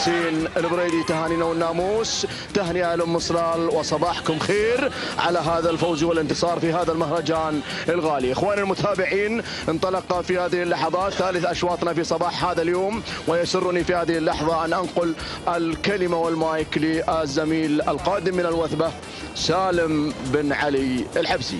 ياسين البريدي تهانينا والناموس، تهنئة لأم صلال وصباحكم خير على هذا الفوز والانتصار في هذا المهرجان الغالي. إخواني المتابعين، انطلق في هذه اللحظات ثالث أشواطنا في صباح هذا اليوم، ويسرني في هذه اللحظة أن أنقل الكلمة والمايك للزميل القادم من الوثبة سالم بن علي الحبسي.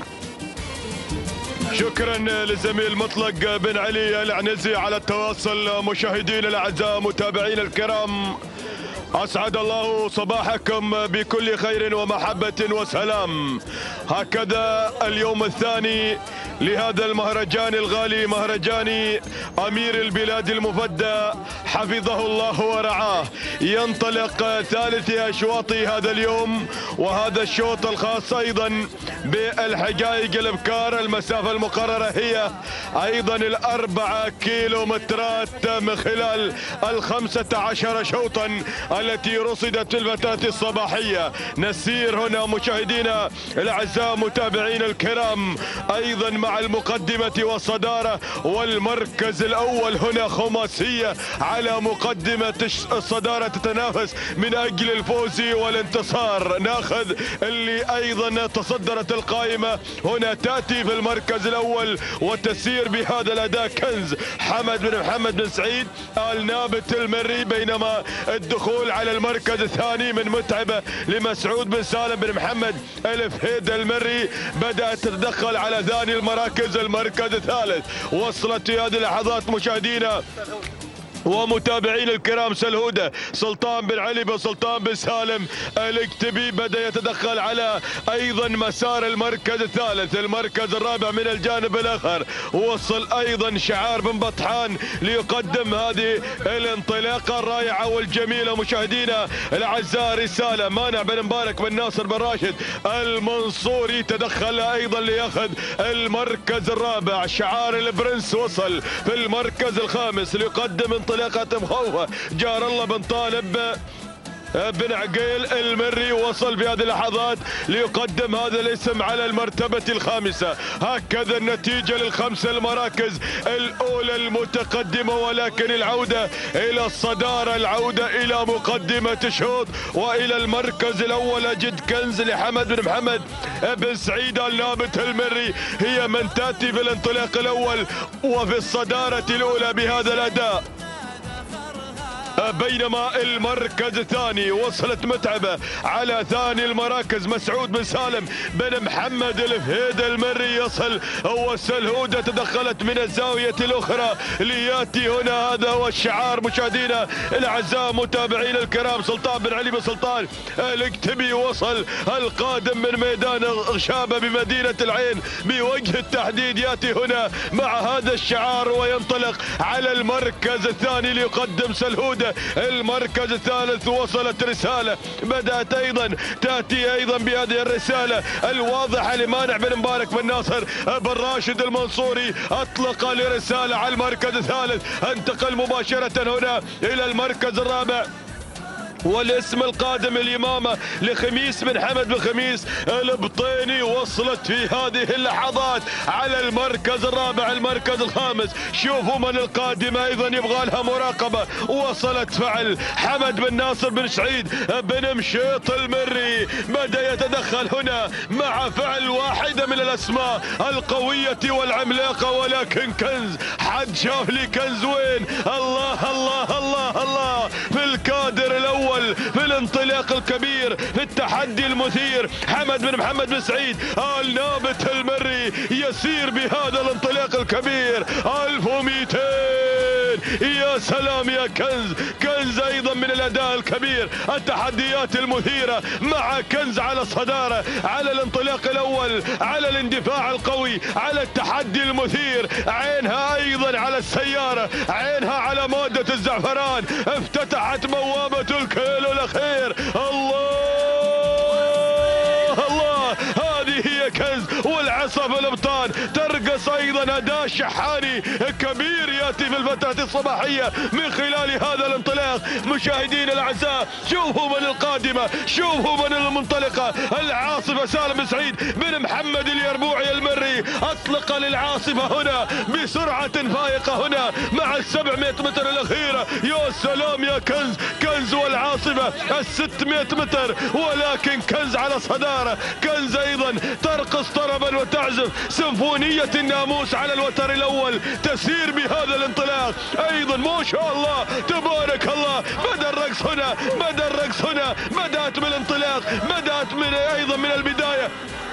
شكرا للزميل مطلق بن علي العنزي على التواصل. مشاهدينا الاعزاء متابعينا الكرام، اسعد الله صباحكم بكل خير ومحبه وسلام. هكذا اليوم الثاني لهذا المهرجان الغالي، مهرجان امير البلاد المفدى حفظه الله ورعاه. ينطلق ثالث اشواط هذا اليوم، وهذا الشوط الخاص ايضا بالحقائق الابكار. المسافه المقرره هي ايضا ال4 كيلومترات من خلال ال15 شوطا التي رصدت في الفتاة الصباحيه. نسير هنا مشاهدينا الاعزاء متابعينا الكرام ايضا مع المقدمة والصدارة، والمركز الأول هنا خماسية على مقدمة الصدارة تتنافس من أجل الفوز والانتصار. ناخذ اللي أيضا تصدرت القائمة هنا تأتي في المركز الأول وتسير بهذا الأداء كنز حمد بن محمد بن سعيد آل نابت المري، بينما الدخول على المركز الثاني من متعبة لمسعود بن سالم بن محمد الفهيد المري بدأت تتدخل على ثاني المركز الثالث. وصلت في هذه اللحظات مشاهدينا ومتابعين الكرام سلهودة سلطان بن علي بن سلطان بن سالم الاكتبي بدأ يتدخل على ايضا مسار المركز الثالث. المركز الرابع من الجانب الاخر وصل ايضا شعار بن بطحان ليقدم هذه الانطلاقه الرائعه والجميله. مشاهدينا الاعزاء رساله مانع بن مبارك بن ناصر بن راشد المنصوري تدخل ايضا لياخذ المركز الرابع. شعار البرنس وصل في المركز الخامس ليقدم انطلاقه مخوفه. جار الله بن طالب بن عقيل المري وصل في هذه اللحظات ليقدم هذا الاسم على المرتبة الخامسة. هكذا النتيجة للخمس المراكز الأولى المتقدمة، ولكن العودة إلى الصدارة، العودة إلى مقدمة الشوط وإلى المركز الأول. أجد كنز لحمد بن محمد بن سعيد آل نابت المري هي من تأتي في الانطلاق الأول وفي الصدارة الأولى بهذا الأداء، بينما المركز الثاني وصلت متعبة على ثاني المراكز مسعود بن سالم بن محمد الفهيد المري يصل، والسلهودة تدخلت من الزاوية الأخرى لياتي هنا. هذا هو الشعار مشاهدينا الأعزاء متابعين الكرام. سلطان بن علي بن سلطان الاكتبي وصل القادم من ميدان غشابة بمدينة العين بوجه التحديد، ياتي هنا مع هذا الشعار وينطلق على المركز الثاني ليقدم سلهودة. المركز الثالث وصلت رسالة بدأت أيضا تأتي أيضا بهذه الرسالة الواضحة لمانع بن مبارك بن ناصر بن راشد المنصوري، أطلق لرسالة على المركز الثالث. انتقل مباشرة هنا إلى المركز الرابع والاسم القادم الإمامة لخميس بن حمد بن خميس البطيني. وصلت في هذه اللحظات على المركز الرابع المركز الخامس. شوفوا من القادمة أيضا يبغى لها مراقبة. وصلت فعل حمد بن ناصر بن سعيد بن مشيط المري بدأ يتدخل هنا مع فعل واحدة من الأسماء القوية والعملاقة، ولكن كنز حد شاف لي كنز وين. الله الله الله الله في الكادر الأول في الانطلاق الكبير في التحدي المثير. حمد بن محمد بن سعيد آل نابت المري يسير بهذا الانطلاق الكبير 1200. يا سلام يا كنز. كنز ايضا من الاداء الكبير، التحديات المثيرة مع كنز على الصدارة، على الانطلاق الاول، على الاندفاع القوي، على التحدي المثير. عينها ايضا على السيارة، عينها على مادة الزعفران. افتتحت بوابة الكيلو الاخير. الله الله، هذه هي كنز والعصا في الابطال. ترقص ايضا اداء شحاني كبير ياتي في الفترة الصباحية من خلال هذا الانطلاق. مشاهدينا الاعزاء شوفوا من القادمة، شوفوا من المنطلقة. العاصفة سالم بن سعيد بن محمد اليربوعي المري اطلق للعاصفة هنا بسرعة فائقة هنا مع ال700 متر الاخيرة. يا سلام يا كنز. كنز المسافة 600 متر، ولكن كنز على صدارة. كنز أيضا ترقص طربا وتعزف سيمفونية الناموس على الوتر الأول، تسير بهذا الانطلاق. أيضا ما شاء الله تبارك الله، بدأ الرقص هنا، بدأ الرقص هنا، بدأت بالانطلاق، بدأت أيضا من البداية،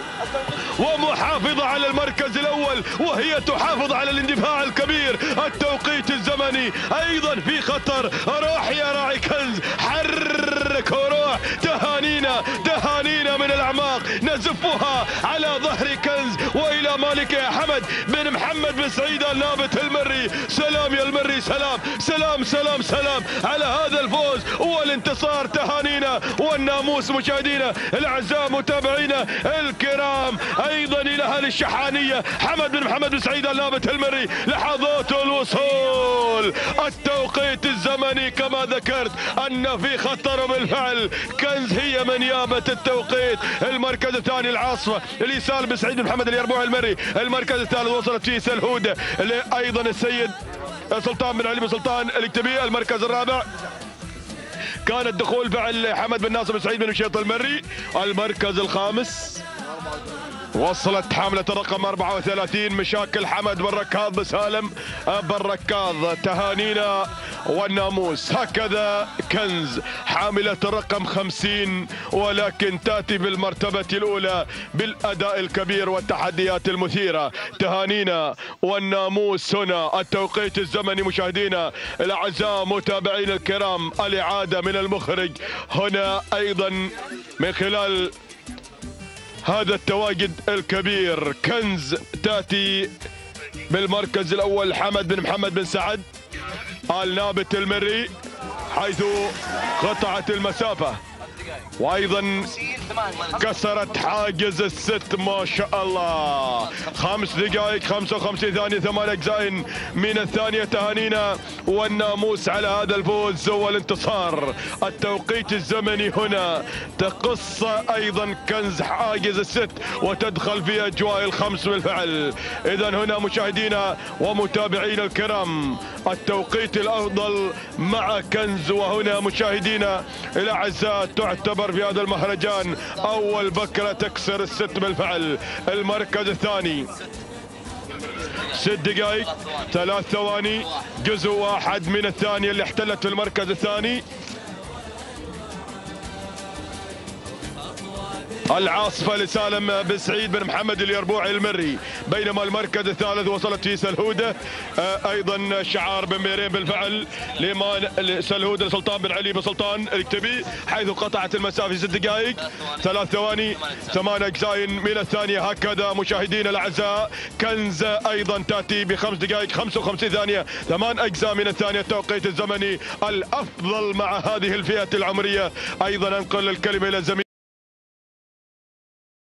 ومحافظة على المركز الأول، وهي تحافظ على الاندفاع الكبير. التوقيت الزمني أيضا في خطر. راح يا راعي كنز، حرك وروح. تهانينا تهانينا من الأعماق نزفها على ظهر كنز وإلى مالكه حمد بن محمد بن سعيد النابت المري. سلام يا المري، سلام سلام سلام سلام على هذا الفوز والانتصار. تهانينا والناموس مشاهدينا الأعزاء متابعينا الكرام. أيضا إلى أهل الشحانية حمد بن محمد بن سعيد النابت المري، لحظات الوصول. التوقيت الزمني كما ذكرت أن في خطر بالفعل. كنز هي من يابت التوقيت. المركز الثاني العاصفة اليسار بن سعيد بن محمد اليربوعي المري. المركز الثالث وصلت فيه سلهودة، أيضا السيد سلطان بن علي بن سلطان الكتبي. المركز الرابع كان الدخول فعل حمد بن ناصر بن سعيد بن مشيط المري. المركز الخامس وصلت حاملة الرقم 34 مشاكل حمد بن ركاض بسالم بن ركاض. تهانينا والناموس. هكذا كنز حاملة الرقم 50، ولكن تأتي بالمرتبة الأولى بالأداء الكبير والتحديات المثيرة. تهانينا والناموس هنا. التوقيت الزمني مشاهدينا الأعزاء متابعين الكرام، الإعادة من المخرج هنا أيضا من خلال هذا التواجد الكبير. كنز تأتي بالمركز الأول حمد بن محمد بن سعد النابت المري، حيث قطعت المسافة وايضا كسرت حاجز الست. ما شاء الله 5 دقائق 55 ثانية 8 أجزاء من الثانية. تهانينا والناموس على هذا الفوز والانتصار. التوقيت الزمني هنا تقص ايضا كنز حاجز الست وتدخل في اجواء الخمس بالفعل. اذا هنا مشاهدينا ومتابعينا الكرام التوقيت الافضل مع كنز. وهنا مشاهدينا الاعزاء تعتبر في هذا المهرجان اول بكرة تكسر الست بالفعل. المركز الثاني 6 دقائق 3 ثواني جزء واحد من الثانية اللي احتلت في المركز الثاني. العاصفة لسالم بن سعيد بن محمد اليربوعي المري، بينما المركز الثالث وصلت فيه سلهودة ايضا شعار بن ميرين بالفعل سلهودة لسلطان بن علي بن سلطان الكتبي، حيث قطعت المسافة في 6 دقائق 3 ثواني 8 اجزاء من الثانية. هكذا مشاهدينا الاعزاء كنز ايضا تاتي ب 5 دقائق 55 ثانية 8 اجزاء من الثانية. التوقيت الزمني الافضل مع هذه الفئة العمرية. ايضا انقل الكلمة الى الزميل